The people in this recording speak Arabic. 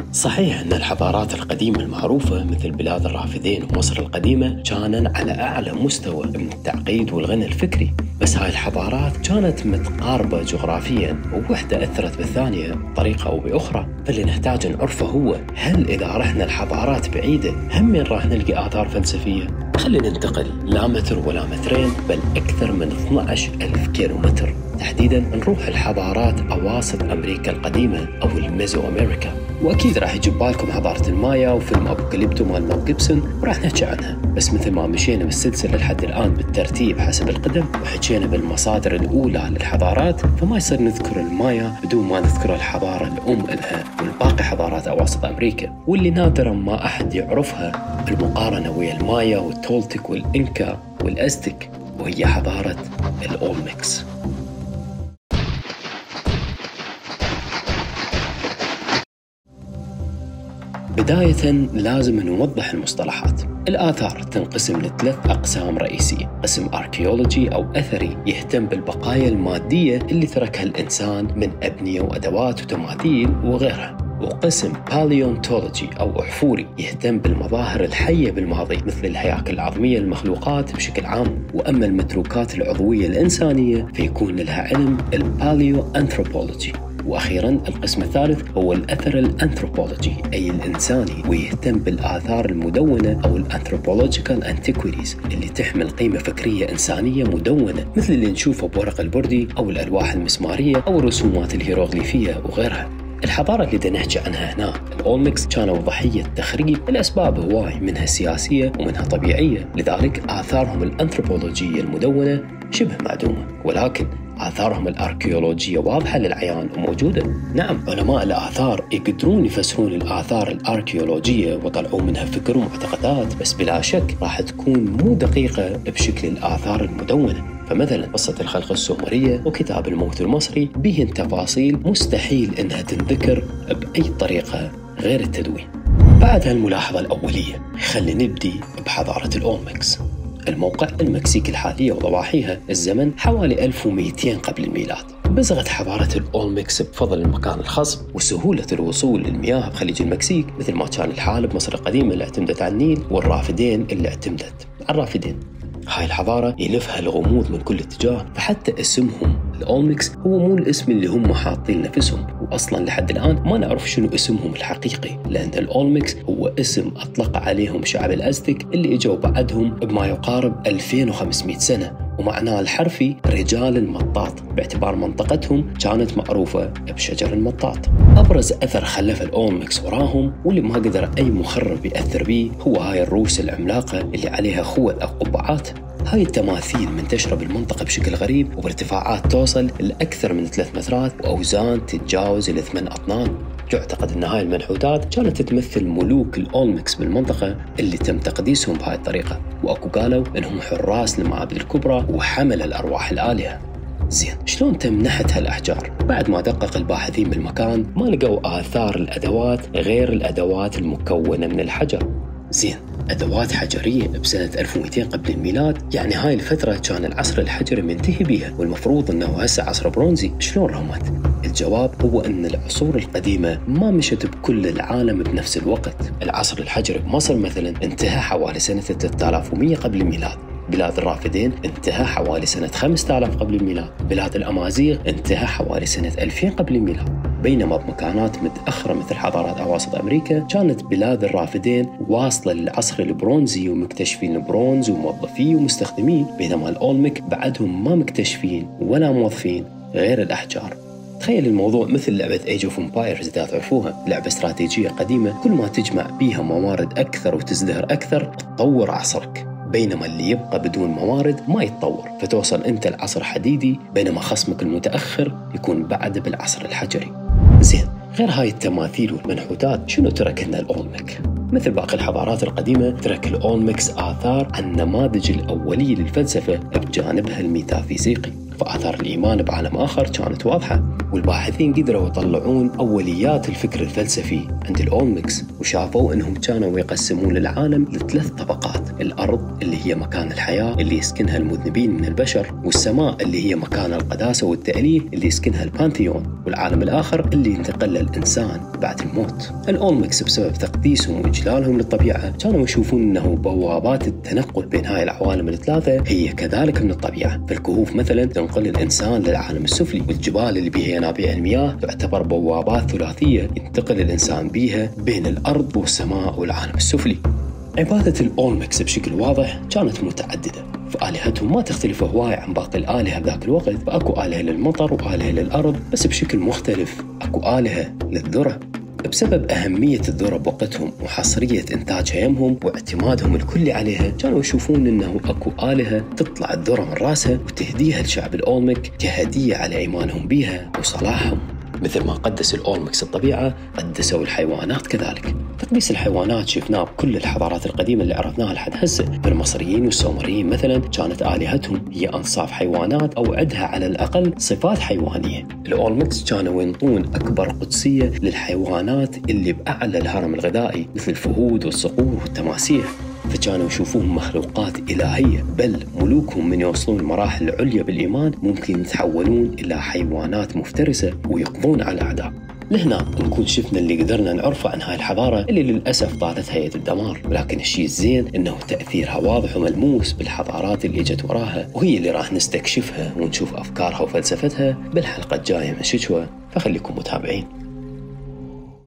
صحيح أن الحضارات القديمة المعروفة مثل بلاد الرافدين ومصر القديمة كانن على أعلى مستوى من التعقيد والغنى الفكري، بس هاي الحضارات كانت متقاربة جغرافيا ووحدة أثرت بالثانية بطريقة أو بأخرى. فاللي نحتاج نعرفه هو هل إذا رحنا الحضارات بعيدة هم راح نلقى آثار فلسفية؟ خلينا ننتقل لا متر ولا مترين بل أكثر من 12,000 كيلومتر، تحديداً نروح الحضارات أواسط أمريكا القديمة أو الميزو أمريكا. وأكيد راح يجيب بالكم حضارة المايا وفيلم أبوكاليبتو مال ميل جيبسون وراح نحكي عنها، بس مثل ما مشينا بالسلسلة لحد الآن بالترتيب حسب القدم وحكينا بالمصادر الأولى للحضارات، فما يصير نذكر المايا بدون ما نذكر الحضارة الأم لها والباقي حضارات أواسط أمريكا، واللي نادراً ما أحد يعرفها المقارنة ويا المايا والتولتك والإنكا والأزتك، وهي حضارة الأولمكس. بداية لازم نوضح المصطلحات. الآثار تنقسم لثلاث أقسام رئيسية: قسم أركيولوجي أو أثري يهتم بالبقايا المادية اللي تركها الإنسان من أبنية وأدوات وتماثيل وغيرها، وقسم باليونتولوجي أو أحفوري يهتم بالمظاهر الحية بالماضي مثل الهياكل العظمية للمخلوقات بشكل عام، وأما المتروكات العضوية الإنسانية فيكون لها علم الباليو أنثروبولوجي. وأخيراً القسم الثالث هو الأثر الأنثروبولوجي أي الإنساني، ويهتم بالآثار المدونة أو الأنثروبولوجيكال أنتيكويتيز اللي تحمل قيمة فكرية إنسانية مدونة مثل اللي نشوفه بورق البردي أو الألواح المسمارية أو الرسومات الهيروغليفية وغيرها. الحضارة اللي بدنا نحكي عنها هنا الأولمكس كانوا ضحية تخريب لأسباب هواي، منها سياسية ومنها طبيعية، لذلك آثارهم الأنثروبولوجية المدونة شبه معدومة، ولكن آثارهم الأركيولوجية واضحة للعيان وموجودة. نعم، علماء الآثار يقدرون يفسرون الآثار الأركيولوجية وطلعوا منها فكر ومعتقدات، بس بلا شك راح تكون مو دقيقة بشكل الآثار المدونة. فمثلا قصة الخلق السومرية وكتاب الموت المصري بهن تفاصيل مستحيل إنها تنذكر بأي طريقة غير التدوين. بعد هالملاحظة الأولية خلينا نبدي بحضارة الأولمكس. الموقع المكسيك الحالية وضواحيها، الزمن حوالي 1200 قبل الميلاد. بزغت حضارة الأولمكس بفضل المكان الخصب وسهولة الوصول للمياه بخليج المكسيك، مثل ما كان الحال بمصر القديمة اللي اعتمدت على النيل والرافدين اللي اعتمدت على الرافدين. هاي الحضارة يلفها الغموض من كل اتجاه، فحتى اسمهم الأولمكس هو مو الاسم اللي هم حاطين نفسهم، وأصلا لحد الآن ما نعرف شنو اسمهم الحقيقي، لأن الأولمكس هو اسم أطلق عليهم شعب الأزتك اللي اجوا بعدهم بما يقارب 2500 سنة، ومعناه الحرفي رجال المطاط، باعتبار منطقتهم كانت معروفة بشجر المطاط. أبرز أثر خلف الأولمكس وراهم واللي ما قدر أي مخرب يأثر به هو هاي الروس العملاقة اللي عليها خوذ أو قبعات. هاي التماثيل منتشرة بالمنطقة بشكل غريب وبارتفاعات توصل لأكثر من 3 مترات وأوزان تتجاوز 8 أطنان. يعتقد أن هاي المنحوتات كانت تمثل ملوك الأولمكس بالمنطقة اللي تم تقديسهم بهاي الطريقة، وأكو قالوا أنهم حراس للمعابد الكبرى وحمل الأرواح الآلهة. زين، شلون تم نحت هالأحجار؟ بعد ما دقق الباحثين بالمكان ما لقوا آثار الأدوات غير الأدوات المكونة من الحجر. زين، أدوات حجرية بسنة 1200 قبل الميلاد، يعني هاي الفترة كان العصر الحجري منتهي بيها والمفروض أنه هسه عصر برونزي. شلون رمت؟ الجواب هو أن العصور القديمة ما مشت بكل العالم بنفس الوقت. العصر الحجري بمصر مثلا انتهى حوالي سنة 3100 قبل الميلاد، بلاد الرافدين انتهى حوالي سنة 5000 قبل الميلاد، بلاد الأمازيغ انتهى حوالي سنة 2000 قبل الميلاد، بينما بمكانات متأخرة مثل حضارات أواسط أمريكا كانت بلاد الرافدين واصلة للعصر البرونزي ومكتشفين البرونز وموظفيه ومستخدمين، بينما الأولمك بعدهم ما مكتشفين ولا موظفين غير الأحجار. تخيل الموضوع مثل لعبة Age of Empires إذا تعرفوها، لعبة استراتيجية قديمة كل ما تجمع بيها موارد أكثر وتزدهر أكثر تطور عصرك، بينما اللي يبقى بدون موارد ما يتطور، فتوصل أنت العصر حديدي بينما خصمك المتأخر يكون بعد بالعصر الحجري. زين، غير هاي التماثيل والمنحوتات شنو ترك لنا الأولمك؟ مثل باقي الحضارات القديمة ترك الأولمكس آثار عن النماذج الأولية للفلسفة بجانبها الميتافيزيقي. فآثار الإيمان بعالم آخر كانت واضحة، والباحثين قدروا يطلعون أوليات الفكر الفلسفي عند الأولمكس، وشافوا أنهم كانوا يقسمون العالم ل3 طبقات: الأرض اللي هي مكان الحياة اللي يسكنها المذنبين من البشر، والسماء اللي هي مكان القداسة والتأليه اللي يسكنها البانثيون، والعالم الآخر اللي ينتقل الإنسان بعد الموت. الأولمكس بسبب تقديسهم وإجلالهم للطبيعة كانوا يشوفون أنه بوابات التنقل بين هاي العوالم ال3 هي كذلك من الطبيعة. فالكهوف مثلا تنقل الإنسان للعالم السفلي، والجبال اللي بها ينابيع المياه تعتبر بوابات ثلاثية ينتقل الإنسان بها بين الأرض والسماء والعالم السفلي. عبادة الأولمكس بشكل واضح كانت متعددة، فآلهتهم ما تختلف هواي عن باقي الآلهة بذاك الوقت، فأكو آلهة للمطر وآلهة للأرض، بس بشكل مختلف. أكو آلهة للذرة بسبب أهمية الذرة بوقتهم وحصرية إنتاجها يمهم واعتمادهم الكلي عليها، كانوا يشوفون أنه أكو آلهة تطلع الذرة من راسها وتهديها لشعب الأولمك كهدية على إيمانهم بها وصلاحهم. مثل ما قدس الأولمكس الطبيعة، قدسوا الحيوانات كذلك. تقديس الحيوانات شفناه بكل الحضارات القديمة اللي عرفناها لحد هسه. فالمصريين والسومريين مثلا كانت آلهتهم هي أنصاف حيوانات أو عندها على الأقل صفات حيوانية. الأولمكس كانوا ينطون أكبر قدسية للحيوانات اللي بأعلى الهرم الغذائي مثل الفهود والصقور والتماسيح، فكانوا يشوفوهم مخلوقات إلهية، بل ملوكهم من يوصلون المراحل العليا بالإيمان ممكن يتحولون إلى حيوانات مفترسة ويقضون على الأعداء. لهنا نكون شفنا اللي قدرنا نعرفه عن هاي الحضارة اللي للأسف طالت هيئة الدمار، ولكن الشيء الزين إنه تأثيرها واضح وملموس بالحضارات اللي اجت وراها، وهي اللي راح نستكشفها ونشوف أفكارها وفلسفتها بالحلقة الجاية من شجوة، فخليكم متابعين.